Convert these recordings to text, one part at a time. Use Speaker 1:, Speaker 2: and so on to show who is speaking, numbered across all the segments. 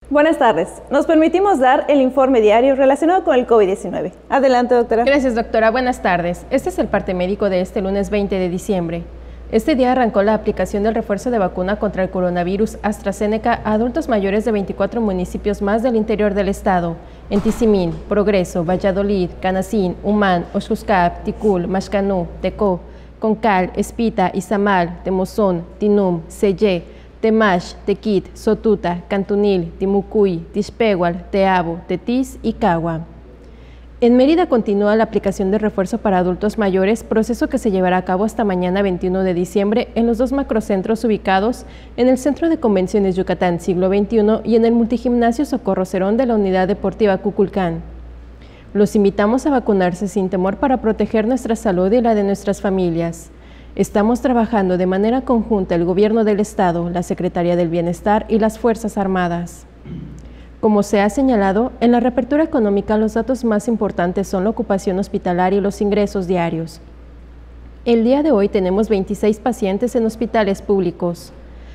Speaker 1: Buenas tardes. Nos permitimos dar el informe diario relacionado con el COVID-19. Adelante, doctora.
Speaker 2: Gracias, doctora. Buenas tardes. Este es el parte médico de este lunes 20 de diciembre. Este día arrancó la aplicación del refuerzo de vacuna contra el coronavirus AstraZeneca a adultos mayores de 24 municipios más del interior del estado: en Tizimín, Progreso, Valladolid, Canacín, Humán, Oxuscap, Ticul, Maxcanú, Tecó, Concal, Espita, Izamal, Temozón, Tinum, Sellé, Temash, Tequit, Sotuta, Cantunil, Timucuy, Tixpehual, Teabo, Tetis y Cagua. En Mérida continúa la aplicación de refuerzo para adultos mayores, proceso que se llevará a cabo hasta mañana 21 de diciembre en los dos macrocentros ubicados en el Centro de Convenciones Yucatán Siglo XXI y en el Multigimnasio Socorro Cerón de la Unidad Deportiva Cuculcán. Los invitamos a vacunarse sin temor para proteger nuestra salud y la de nuestras familias. Estamos trabajando de manera conjunta el Gobierno del Estado, la Secretaría del Bienestar y las Fuerzas Armadas. Como se ha señalado, en la reapertura económica los datos más importantes son la ocupación hospitalaria y los ingresos diarios. El día de hoy tenemos 26 pacientes en hospitales públicos.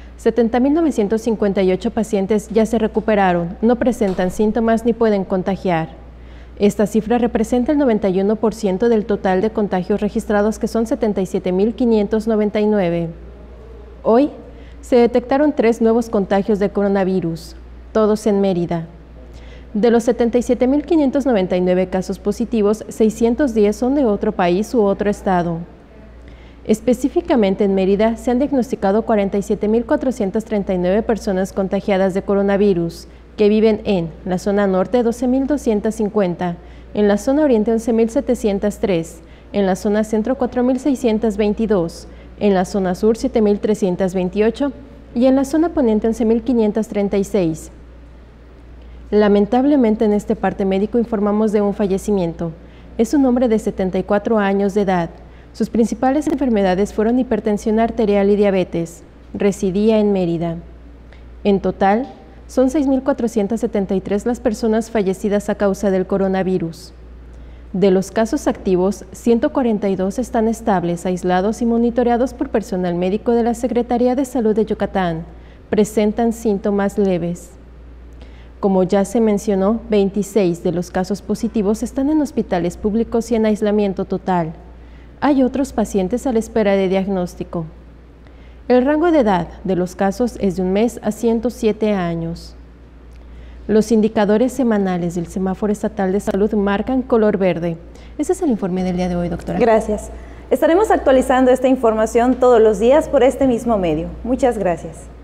Speaker 2: 70.958 pacientes ya se recuperaron, no presentan síntomas ni pueden contagiar. Esta cifra representa el 91% del total de contagios registrados, que son 77.599. Hoy se detectaron 3 nuevos contagios de coronavirus, todos en Mérida. De los 77.599 casos positivos, 610 son de otro país u otro estado. Específicamente en Mérida se han diagnosticado 47.439 personas contagiadas de coronavirus, que viven en la zona norte 12.250, en la zona oriente 11.703, en la zona centro 4.622, en la zona sur 7.328 y en la zona poniente 11.536. Lamentablemente en este parte médico informamos de un fallecimiento. Es un hombre de 74 años de edad. Sus principales enfermedades fueron hipertensión arterial y diabetes. Residía en Mérida. En total, son 6.473 las personas fallecidas a causa del coronavirus. De los casos activos, 142 están estables, aislados y monitoreados por personal médico de la Secretaría de Salud de Yucatán. Presentan síntomas leves. Como ya se mencionó, 26 de los casos positivos están en hospitales públicos y en aislamiento total. Hay otros pacientes a la espera de diagnóstico. El rango de edad de los casos es de 1 mes a 107 años. Los indicadores semanales del Semáforo Estatal de Salud marcan color verde. Ese es el informe del día de hoy, doctora.
Speaker 1: Gracias. Estaremos actualizando esta información todos los días por este mismo medio. Muchas gracias.